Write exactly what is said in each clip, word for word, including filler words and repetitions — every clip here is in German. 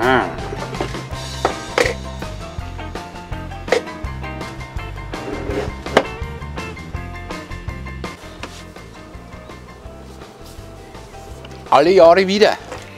Ah. Alle Jahre wieder.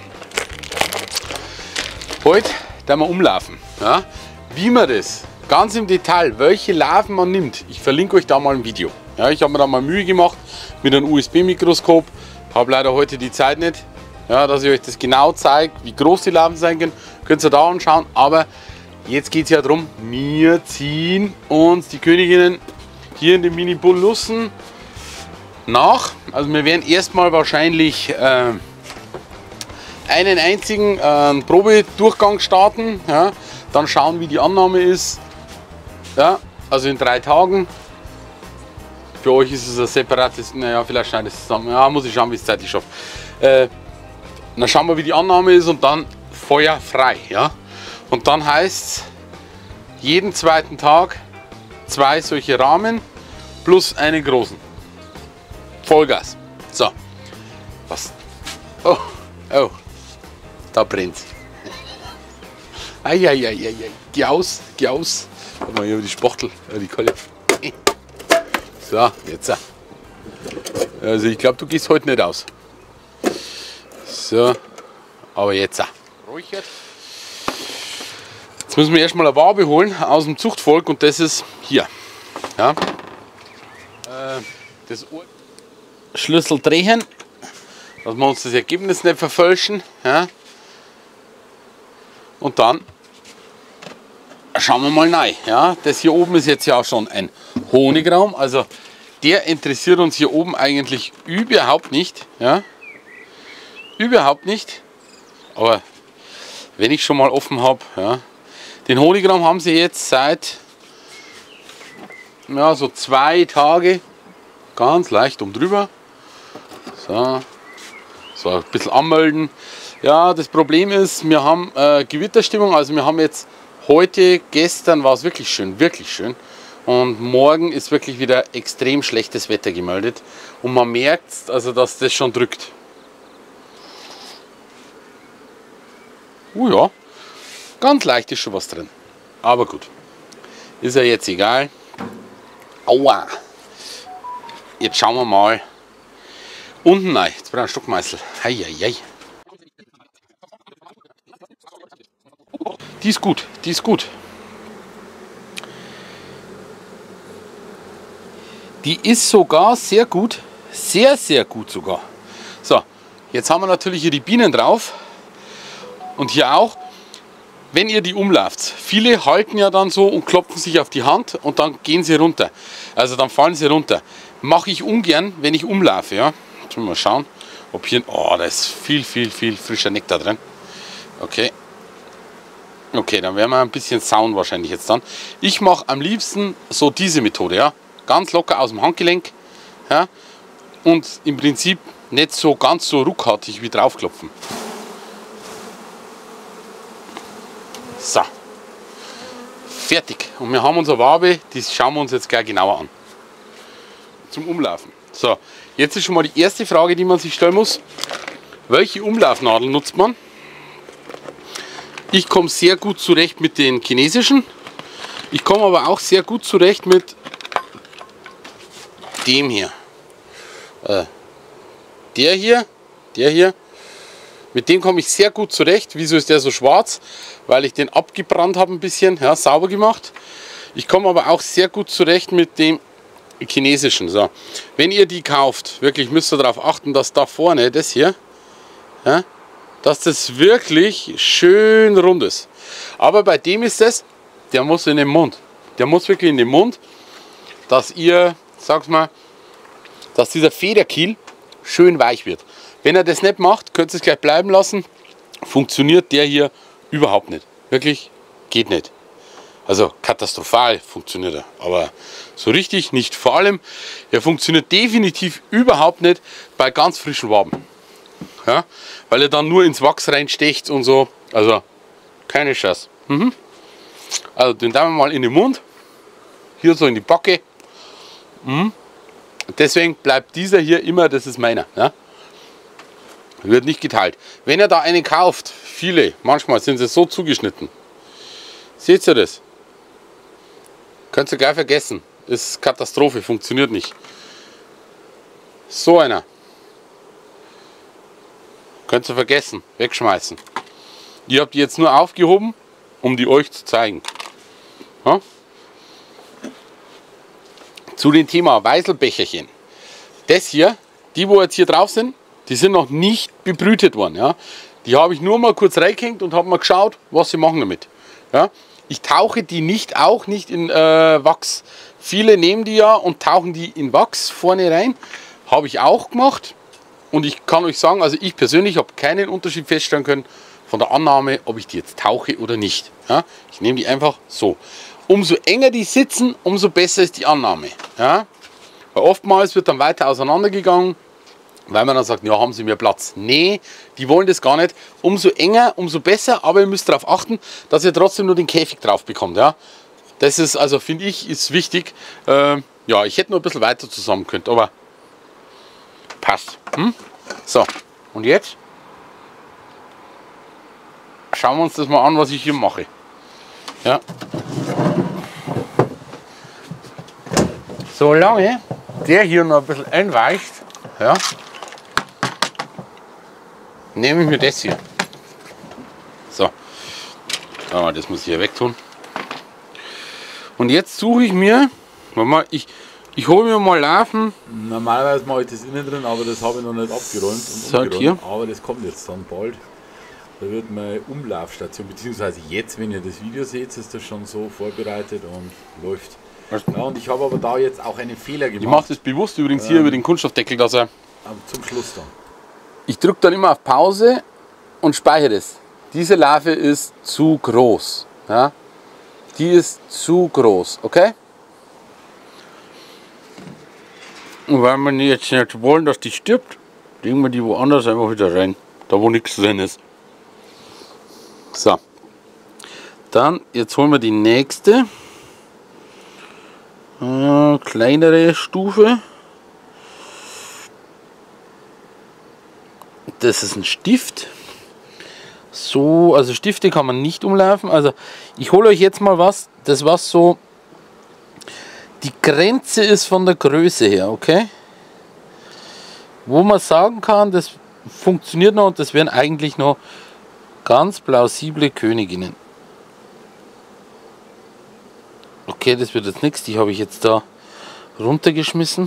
Heute werden wir umlaufen. Ja? Wie man das ganz im Detail, welche Larven man nimmt, ich verlinke euch da mal ein Video. Ja, ich habe mir da mal Mühe gemacht mit einem U S B-Mikroskop. Habe leider heute die Zeit nicht, ja, dass ich euch das genau zeige, wie groß die Larven sein können. Könnt ihr da anschauen. Aber jetzt geht es ja darum, wir ziehen uns die Königinnen hier in den Mini-Bollussen nach. Also wir werden erstmal wahrscheinlich äh, einen einzigen äh, Probedurchgang starten, ja, dann schauen, wie die Annahme ist, ja, also in drei Tagen. Für euch ist es ein separates, naja, vielleicht schneidet es zusammen, ja, muss ich schauen, wie ich es zeitlich schaffe. Äh, dann schauen wir, wie die Annahme ist und dann Feuer frei, ja. Und dann heißt es, jeden zweiten Tag zwei solche Rahmen plus einen großen. Vollgas. So. Was? Oh, oh. Da brennt es. Eieieiei. Geh aus, geh aus. Guck mal hier die Spachtel, die Kolle. So, jetzt. Also ich glaube, du gehst heute nicht aus. So, aber jetzt. Räuchert. Jetzt müssen wir erstmal eine Wabe holen aus dem Zuchtvolk und das ist hier. Ja. Äh, das Ohr Schlüssel drehen, dass wir uns das Ergebnis nicht verfälschen. Ja. Und dann schauen wir mal rein. Ja. Das hier oben ist jetzt ja auch schon ein Honigraum. Also der interessiert uns hier oben eigentlich überhaupt nicht. Ja. Überhaupt nicht. Aber wenn ich schon mal offen habe, ja. Den Honigraum haben sie jetzt seit ja, so zwei Tage ganz leicht um drüber. So, so ein bisschen anmelden. Ja, das Problem ist, wir haben äh, Gewitterstimmung. Also wir haben jetzt heute, gestern war es wirklich schön, wirklich schön. Und morgen ist wirklich wieder extrem schlechtes Wetter gemeldet. Und man merkt, also, dass das schon drückt. Oh ja, ganz leicht ist schon was drin. Aber gut, ist ja jetzt egal. Aua. Jetzt schauen wir mal unten rein. Jetzt brauche ich einen Stockmeißel. Hei, hei, hei. Die ist gut, die ist gut. Die ist sogar sehr gut. Sehr, sehr gut sogar. So, jetzt haben wir natürlich hier die Bienen drauf. Und hier auch. Wenn ihr die umlauft, viele halten ja dann so und klopfen sich auf die Hand und dann gehen sie runter. Also dann fallen sie runter. Mache ich ungern, wenn ich umlaufe. Ja. Jetzt mal schauen, ob hier... Oh, da ist viel, viel, viel frischer Nektar drin. Okay. Okay, dann werden wir ein bisschen sauen wahrscheinlich jetzt dann. Ich mache am liebsten so diese Methode. Ja. Ganz locker aus dem Handgelenk. Ja. Und im Prinzip nicht so ganz so ruckartig wie draufklopfen. So, fertig. Und wir haben unsere Wabe, die schauen wir uns jetzt gleich genauer an. Zum Umlaufen. So, jetzt ist schon mal die erste Frage, die man sich stellen muss. Welche Umlaufnadel nutzt man? Ich komme sehr gut zurecht mit den chinesischen. Ich komme aber auch sehr gut zurecht mit dem hier. Äh, der hier, der hier. Mit dem komme ich sehr gut zurecht. Wieso ist der so schwarz? Weil ich den abgebrannt habe ein bisschen, ja, sauber gemacht. Ich komme aber auch sehr gut zurecht mit dem chinesischen. So. Wenn ihr die kauft, wirklich müsst ihr darauf achten, dass da vorne, das hier, ja, dass das wirklich schön rund ist. Aber bei dem ist es, der muss in den Mund. Der muss wirklich in den Mund, dass ihr, sag's mal, dass dieser Federkiel schön weich wird. Wenn er das nicht macht, könnt ihr es gleich bleiben lassen. Funktioniert der hier überhaupt nicht. Wirklich geht nicht. Also katastrophal funktioniert er. Aber so richtig nicht. Vor allem, er funktioniert definitiv überhaupt nicht bei ganz frischen Waben. Ja, weil er dann nur ins Wachs reinstecht und so. Also keine Chance. Mhm. Also den tun wir mal in den Mund. Hier so in die Backe. Mhm. Deswegen bleibt dieser hier immer, das ist meiner. Ja. Wird nicht geteilt. Wenn ihr da einen kauft, viele, manchmal sind sie so zugeschnitten. Seht ihr das? Könnt ihr gleich vergessen. Ist Katastrophe, funktioniert nicht. So einer. Könnt ihr vergessen, wegschmeißen. Ihr habt die jetzt nur aufgehoben, um die euch zu zeigen. Ja? Zu dem Thema Weißelbecherchen. Das hier, die wo jetzt hier drauf sind, die sind noch nicht bebrütet worden. Ja? Die habe ich nur mal kurz reingehängt und habe mal geschaut, was sie machen damit. Ja? Ich tauche die nicht, auch nicht in äh, Wachs. Viele nehmen die ja und tauchen die in Wachs vorne rein. Habe ich auch gemacht. Und ich kann euch sagen, also ich persönlich habe keinen Unterschied feststellen können von der Annahme, ob ich die jetzt tauche oder nicht. Ja? Ich nehme die einfach so. Umso enger die sitzen, umso besser ist die Annahme. Ja? Weil oftmals wird dann weiter auseinandergegangen, weil man dann sagt, ja, haben sie mehr Platz. Nee, die wollen das gar nicht. Umso enger, umso besser, aber ihr müsst darauf achten, dass ihr trotzdem nur den Käfig drauf bekommt. Ja? Das ist, also finde ich, ist wichtig. Ähm, ja, ich hätte noch ein bisschen weiter zusammen können, aber passt. Hm? So, und jetzt schauen wir uns das mal an, was ich hier mache. Ja. Solange der hier noch ein bisschen einweicht, ja, nehme ich mir das hier. So, aber das muss ich hier wegtun. Und jetzt suche ich mir, mal, ich, ich hole mir mal Larven. Normalerweise mache ich das innen drin, aber das habe ich noch nicht abgeräumt. Und so, umgeräumt. hier. Aber das kommt jetzt dann bald. Da wird meine Umlaufstation, beziehungsweise jetzt, wenn ihr das Video seht, ist das schon so vorbereitet und läuft. Ja, und ich habe aber da jetzt auch einen Fehler gemacht. Ich mache das bewusst übrigens ähm, hier über den Kunststoffdeckel, dass er. Zum Schluss dann. Ich drücke dann immer auf Pause und speichere das. Diese Larve ist zu groß. Ja? Die ist zu groß, okay? Und weil wir jetzt nicht wollen, dass die stirbt, legen wir die woanders einfach wieder rein. Da wo nichts drin ist. So. Dann, jetzt holen wir die nächste. Äh, kleinere Stufe. Das ist ein Stift. So, also Stifte kann man nicht umlaufen. Also ich hole euch jetzt mal was, das was so die Grenze ist von der Größe her, okay? Wo man sagen kann, das funktioniert noch und das wären eigentlich noch ganz plausible Königinnen. Okay, das wird jetzt nichts, die habe ich jetzt da runtergeschmissen.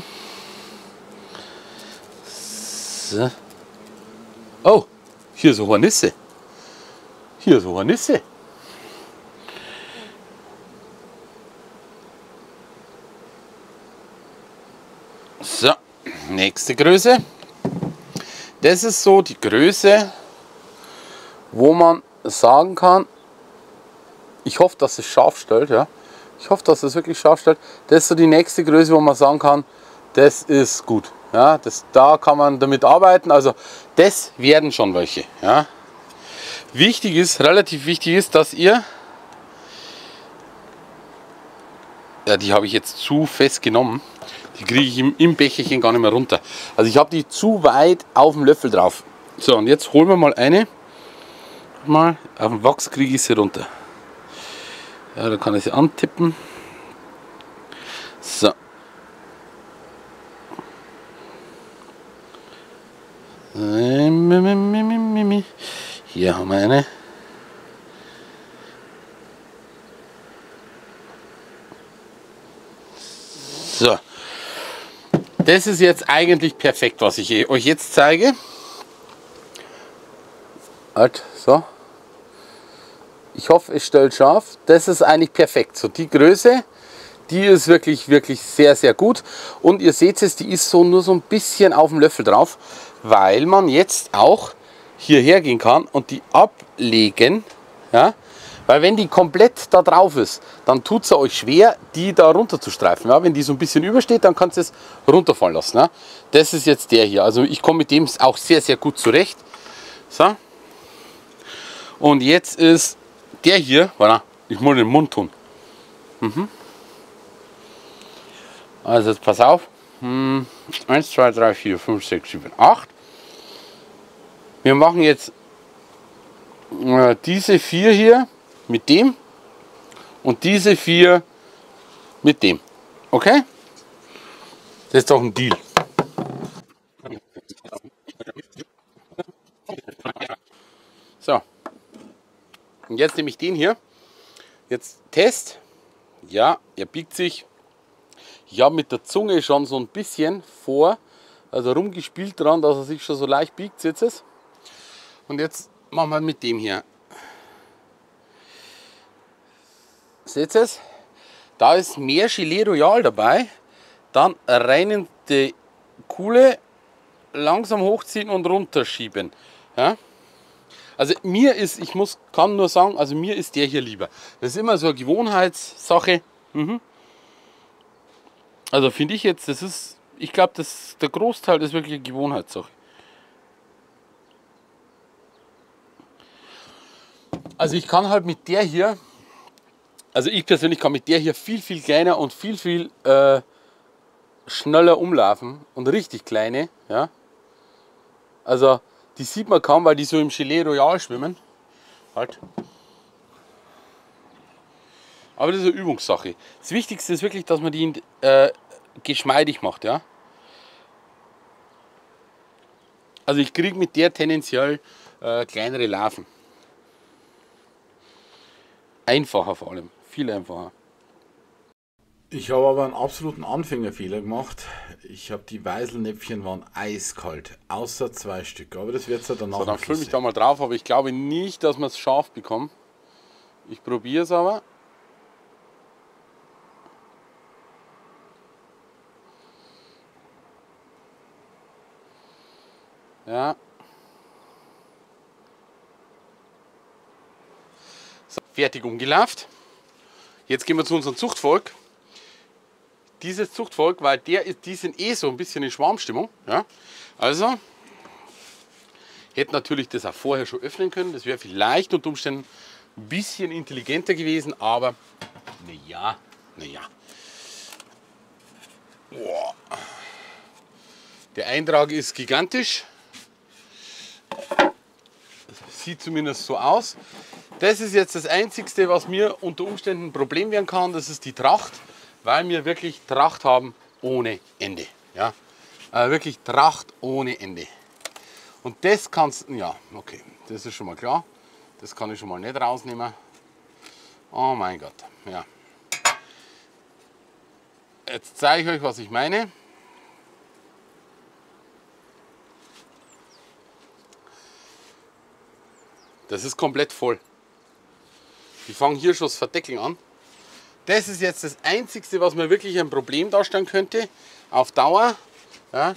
So. Oh, hier ist eine Hornisse. Hier ist eine Hornisse. So, nächste Größe. Das ist so die Größe, wo man sagen kann, ich hoffe, dass es scharf stellt, ja. Ich hoffe, dass es wirklich scharf stellt. Das ist so die nächste Größe, wo man sagen kann, das ist gut. Ja, das, da kann man damit arbeiten. Also das werden schon welche. Ja. Wichtig ist, relativ wichtig ist, dass ihr, ja, die habe ich jetzt zu fest genommen. Die kriege ich im, im Becherchen gar nicht mehr runter. Also ich habe die zu weit auf dem Löffel drauf. So, und jetzt holen wir mal eine. Mal auf dem Wachs kriege ich sie runter. Ja, da kann ich sie antippen. So. Hier haben wir eine. So. Das ist jetzt eigentlich perfekt, was ich euch jetzt zeige. Halt, so. Ich hoffe, es stellt scharf. Das ist eigentlich perfekt. So die Größe, die ist wirklich, wirklich sehr, sehr gut. Und ihr seht es, die ist so nur so ein bisschen auf dem Löffel drauf, weil man jetzt auch hierher gehen kann und die ablegen. Ja? Weil wenn die komplett da drauf ist, dann tut es euch schwer, die da runter zu streifen. Ja? Wenn die so ein bisschen übersteht, dann kannst du es runterfallen lassen. Ja? Das ist jetzt der hier. Also ich komme mit dem auch sehr, sehr gut zurecht. So. Und jetzt ist der hier, voilà, ich muss den Mund tun. Mhm. Also jetzt pass auf. eins, zwei, drei, vier, fünf, sechs, sieben, acht. Wir machen jetzt äh, diese vier hier mit dem und diese vier mit dem. Okay? Das ist doch ein Deal. So. Und jetzt nehme ich den hier. Jetzt Test. Ja, er biegt sich. Ich habe mit der Zunge schon so ein bisschen vor, also rumgespielt dran, dass er sich schon so leicht biegt. Seht ihr es? Und jetzt machen wir mit dem hier. Seht ihr es? Da ist mehr Gelee Royal dabei. Dann rein die Kuhle langsam hochziehen und runterschieben. Ja? Also mir ist, ich muss, kann nur sagen, also mir ist der hier lieber. Das ist immer so eine Gewohnheitssache. Mhm. Also finde ich jetzt, das ist, ich glaube, das der Großteil ist wirklich eine Gewohnheitssache. Also ich kann halt mit der hier, also ich persönlich kann mit der hier viel, viel kleiner und viel, viel äh, schneller umlaufen und richtig kleine, ja. Also die sieht man kaum, weil die so im Gelee Royal schwimmen. Halt. Aber das ist eine Übungssache. Das Wichtigste ist wirklich, dass man die äh, geschmeidig macht, ja. Also ich kriege mit der tendenziell äh, kleinere Larven. Einfacher vor allem, viel einfacher. Ich habe aber einen absoluten Anfängerfehler gemacht. Ich habe die Weiselnäpfchen waren eiskalt, außer zwei Stück. Aber das wird es ja danach. So, dann fülle mich da mal drauf, aber ich glaube nicht, dass wir es scharf bekommen. Ich probiere es aber. Ja. So, fertig umgelaufen. Jetzt gehen wir zu unserem Zuchtvolk. Dieses Zuchtvolk, weil der ist, die sind eh so ein bisschen in Schwarmstimmung. Ja? Also, hätte natürlich das auch vorher schon öffnen können. Das wäre vielleicht unter Umständen ein bisschen intelligenter gewesen, aber naja, naja. Boah. Der Eintrag ist gigantisch. Sieht zumindest so aus. Das ist jetzt das Einzige, was mir unter Umständen ein Problem werden kann. Das ist die Tracht, weil wir wirklich Tracht haben ohne Ende. Ja? Äh, wirklich Tracht ohne Ende. Und das kannst du, ja, okay, das ist schon mal klar. Das kann ich schon mal nicht rausnehmen. Oh mein Gott, ja. Jetzt zeige ich euch, was ich meine. Das ist komplett voll. Ich fange hier schon das Verdeckeln an. Das ist jetzt das Einzige, was mir wirklich ein Problem darstellen könnte. Auf Dauer. Ja.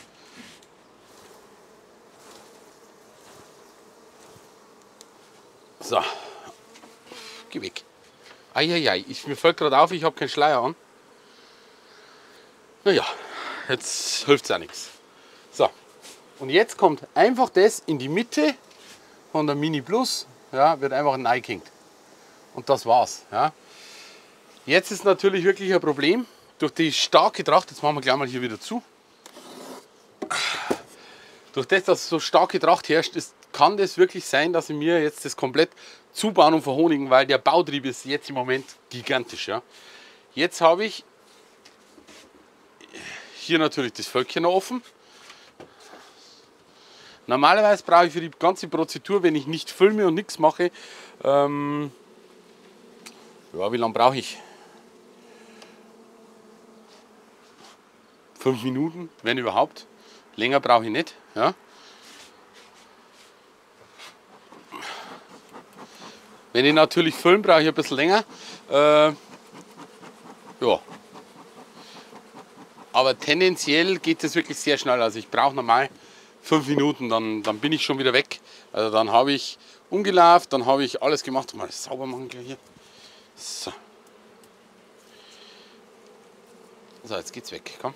So. Geh weg. Eieiei, ich, mir fällt gerade auf, ich habe keinen Schleier an. Naja, jetzt hilft es auch nichts. So. Und jetzt kommt einfach das in die Mitte von der Mini Plus. Ja, wird einfach reingehängt. Und das war's. Ja. Jetzt ist natürlich wirklich ein Problem, durch die starke Tracht, jetzt machen wir gleich mal hier wieder zu, durch das, dass so starke Tracht herrscht, ist, kann das wirklich sein, dass ich mir jetzt das komplett zubauen und verhonigen, weil der Bautrieb ist jetzt im Moment gigantisch. Ja. Jetzt habe ich hier natürlich das Völkchen noch offen. Normalerweise brauche ich für die ganze Prozedur, wenn ich nicht filme und nichts mache, ähm, ja, wie lange brauche ich? Fünf Minuten, wenn überhaupt. Länger brauche ich nicht. Ja. Wenn ich natürlich filme, brauche ich ein bisschen länger. Äh, ja. Aber tendenziell geht es wirklich sehr schnell. Also ich brauche normal fünf Minuten, dann, dann bin ich schon wieder weg. Also dann habe ich umgelaufen, dann habe ich alles gemacht. Mal sauber machen gleich hier. So. So, jetzt geht's weg. Komm.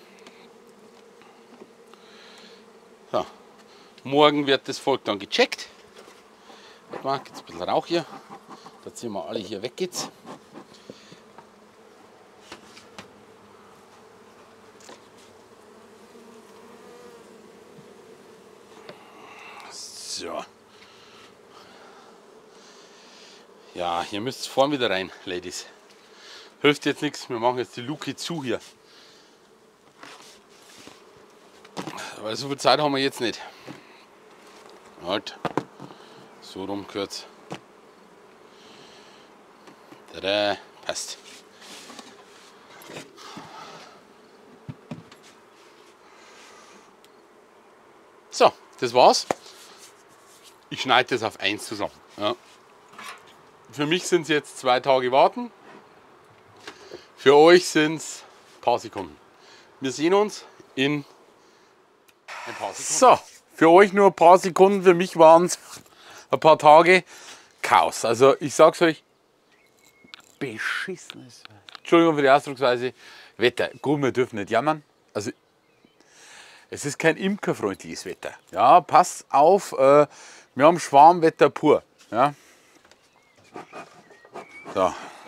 So. Morgen wird das Volk dann gecheckt. Warte mal, jetzt ein bisschen Rauch hier. Da ziehen wir alle hier weg geht's. So. Ja, hier müsst ihr vorne wieder rein, Ladies. Hilft jetzt nichts, wir machen jetzt die Luke zu hier. Weil so viel Zeit haben wir jetzt nicht. Halt. So rum kurz. Tada, passt. So, das war's. Ich schneide das auf eins zusammen. Ja. Für mich sind es jetzt zwei Tage warten. Für euch sind es ein paar Sekunden. Wir sehen uns in ein paar Sekunden. So, für euch nur ein paar Sekunden. Für mich waren es ein paar Tage Chaos. Also ich sag's euch, beschissenes, Entschuldigung für die Ausdrucksweise, Wetter. Gut, wir dürfen nicht jammern. Also es ist kein imkerfreundliches Wetter. Ja, passt auf, äh, wir haben Schwarmwetter pur. Ja. So.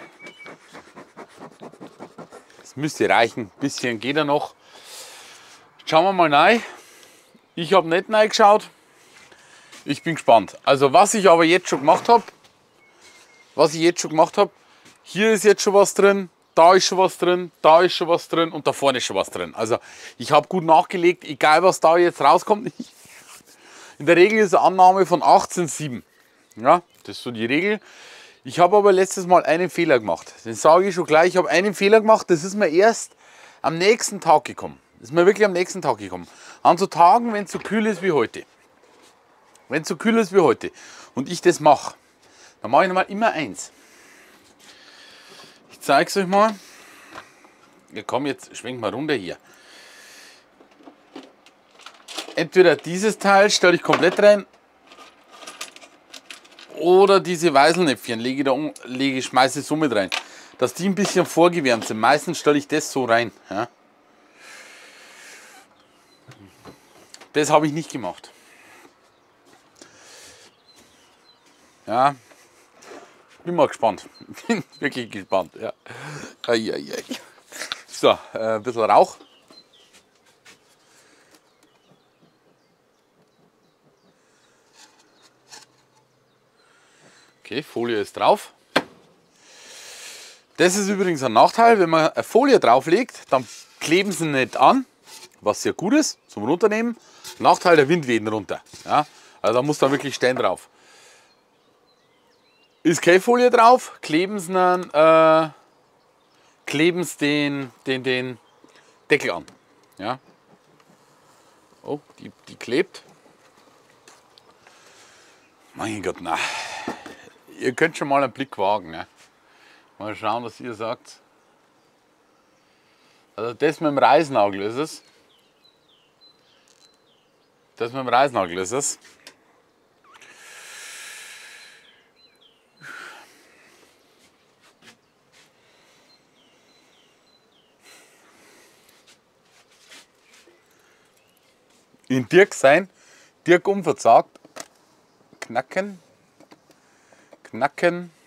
Das müsste reichen. Ein bisschen geht er noch. Schauen wir mal rein. Ich habe nicht reingeschaut. Ich bin gespannt. Also was ich aber jetzt schon gemacht habe, was ich jetzt schon gemacht habe, hier ist jetzt schon was drin, da ist schon was drin, da ist schon was drin und da vorne ist schon was drin. Also ich habe gut nachgelegt, egal was da jetzt rauskommt. In der Regel ist eine Annahme von achtzehn Komma sieben. Ja, das ist so die Regel. Ich habe aber letztes Mal einen Fehler gemacht. Den sage ich schon gleich. Ich habe einen Fehler gemacht. Das ist mir erst am nächsten Tag gekommen. Das ist mir wirklich am nächsten Tag gekommen. An so Tagen, wenn es so kühl ist wie heute. Wenn es so kühl ist wie heute und ich das mache, dann mache ich nochmal immer eins. Ich zeige es euch mal. Ja, komm, jetzt schwenk mal runter hier. Entweder dieses Teil stelle ich komplett rein oder diese Weißelnäpfchen lege ich da um, lege, schmeiße ich so mit rein, dass die ein bisschen vorgewärmt sind. Meistens stelle ich das so rein. Ja. Das habe ich nicht gemacht. Ja, bin mal gespannt. Bin wirklich gespannt. Ja. Ai, ai, ai. So, äh, ein bisschen Rauch. Okay, Folie ist drauf. Das ist übrigens ein Nachteil, wenn man eine Folie drauflegt, dann kleben sie nicht an, was sehr gut ist, zum Runternehmen. Nachteil, der Wind weht runter. Ja, also da muss dann wirklich stehen drauf. Ist keine Folie drauf, kleben sie dann, äh, kleben sie den, den, den Deckel an. Ja. Oh, die, die klebt. Mein Gott, na. Ihr könnt schon mal einen Blick wagen. Ne? Mal schauen, was ihr sagt. Also das mit dem Reißnagel ist es. Das mit dem Reißnagel ist es. In Dirk sein, Dirk unverzagt, knacken, knacken.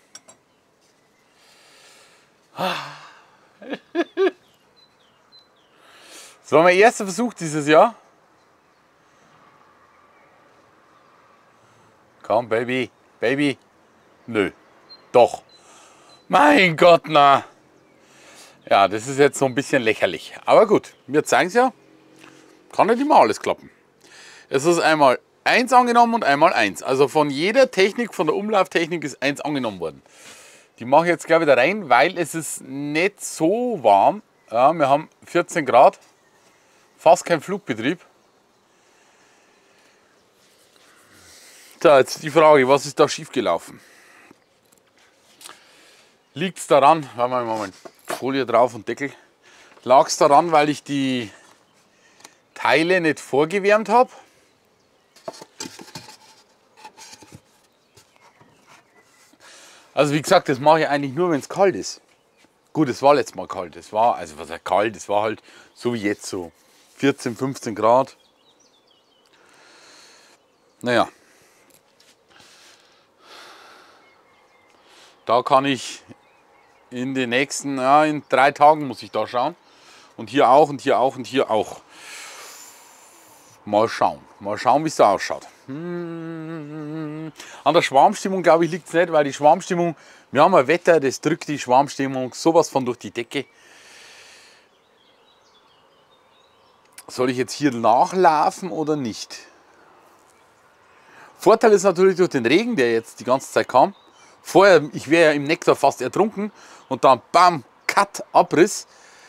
Das war mein erster Versuch dieses Jahr. Komm, Baby, Baby. Nö, doch. Mein Gott, na. Ja, das ist jetzt so ein bisschen lächerlich. Aber gut, wir zeigen es ja. Kann nicht immer alles klappen. Es ist einmal eins angenommen und einmal eins. Also von jeder Technik, von der Umlauftechnik ist eins angenommen worden. Die mache ich jetzt gleich wieder rein, weil es ist nicht so warm. Ja, wir haben vierzehn Grad, fast kein Flugbetrieb. So, jetzt die Frage, was ist da schief gelaufen? Liegt es daran, weil wir mal Folie drauf und Deckel, lag es daran, weil ich die Teile nicht vorgewärmt habe. Also wie gesagt, das mache ich eigentlich nur, wenn es kalt ist. Gut, es war letztes Mal kalt. Es war, also was heißt kalt, es war halt so wie jetzt so vierzehn, fünfzehn Grad. Naja. Da kann ich in den nächsten, ja, in drei Tagen muss ich da schauen. Und hier auch und hier auch und hier auch. Mal schauen. Mal schauen, wie es da ausschaut. Hm. An der Schwarmstimmung, glaube ich, liegt es nicht, weil die Schwarmstimmung, wir haben ein Wetter, das drückt die Schwarmstimmung sowas von durch die Decke. Soll ich jetzt hier nachlaufen oder nicht? Vorteil ist natürlich durch den Regen, der jetzt die ganze Zeit kam. Vorher, ich wäre ja im Nektar fast ertrunken und dann bam, Cut, Abriss.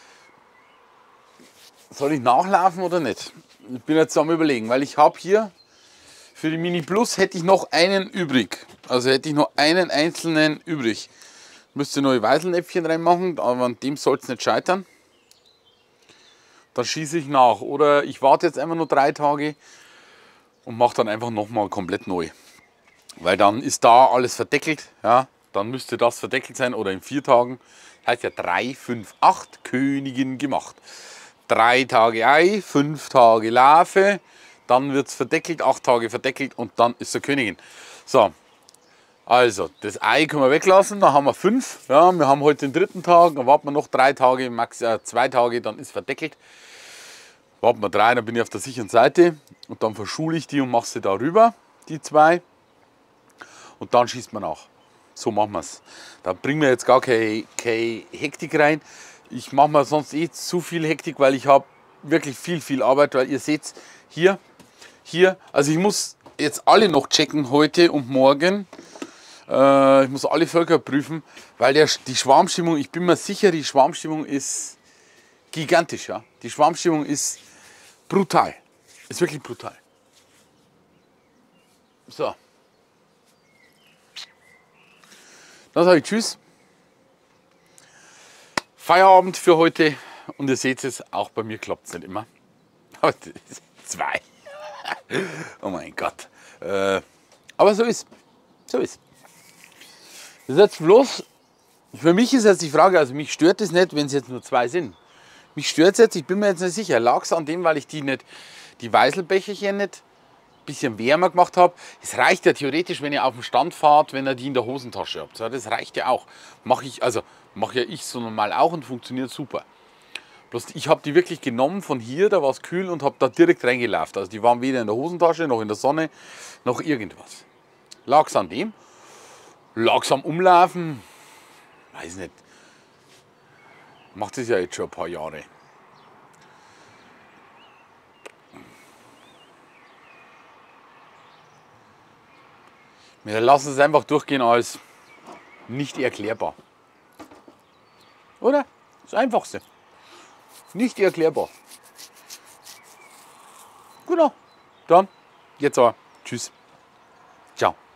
Soll ich nachlaufen oder nicht? Ich bin jetzt am Überlegen, weil ich habe hier für die Mini Plus hätte ich noch einen übrig. Also hätte ich noch einen einzelnen übrig. Müsste neue Weißelnäpfchen reinmachen, aber an dem soll es nicht scheitern. Dann schieße ich nach. Oder ich warte jetzt einfach nur drei Tage und mache dann einfach nochmal komplett neu. Weil dann ist da alles verdeckelt. Ja, dann müsste das verdeckelt sein. Oder in vier Tagen. Das heißt ja drei, fünf, acht Königin gemacht. Drei Tage Ei, fünf Tage Larve, dann wird es verdeckelt, acht Tage verdeckelt und dann ist der Königin. So, also das Ei können wir weglassen, dann haben wir fünf. Ja, wir haben heute den dritten Tag, dann warten wir noch drei Tage, max äh, zwei Tage, dann ist verdeckelt. Warten wir drei, dann bin ich auf der sicheren Seite und dann verschule ich die und mache sie da rüber, die zwei. Und dann schießt man nach. So machen wir es. Da bringen wir jetzt gar keine, keine Hektik rein. Ich mache mir sonst eh zu viel Hektik, weil ich habe wirklich viel, viel Arbeit, weil ihr seht hier, hier, also ich muss jetzt alle noch checken heute und morgen. Äh, ich muss alle Völker prüfen, weil der, die Schwarmstimmung, ich bin mir sicher, die Schwarmstimmung ist gigantisch. Ja? Die Schwarmstimmung ist brutal, ist wirklich brutal. So. Dann sage ich Tschüss. Feierabend für heute und ihr seht es, auch bei mir klappt es nicht immer. Aber zwei. Oh mein Gott. Äh, aber so ist so ist. Das ist jetzt bloß, für mich ist jetzt die Frage, also mich stört es nicht, wenn es jetzt nur zwei sind. Mich stört es jetzt, ich bin mir jetzt nicht sicher. Lag es an dem, weil ich die nicht, die Weißelbecherchen nicht ein bisschen wärmer gemacht habe. Es reicht ja theoretisch, wenn ihr auf dem Stand fahrt, wenn ihr die in der Hosentasche habt. Das reicht ja auch. Mache ich, also mache ja ich so normal auch und funktioniert super. Bloß ich habe die wirklich genommen von hier, da war es kühl und habe da direkt reingelaufen. Also die waren weder in der Hosentasche, noch in der Sonne, noch irgendwas. Lag es an dem? Lag es am Umlaufen? Weiß nicht. Macht es ja jetzt schon ein paar Jahre. Wir lassen es einfach durchgehen als nicht erklärbar. Oder? Das Einfachste. Nicht erklärbar. Genau. Dann, jetzt aber. Tschüss. Ciao.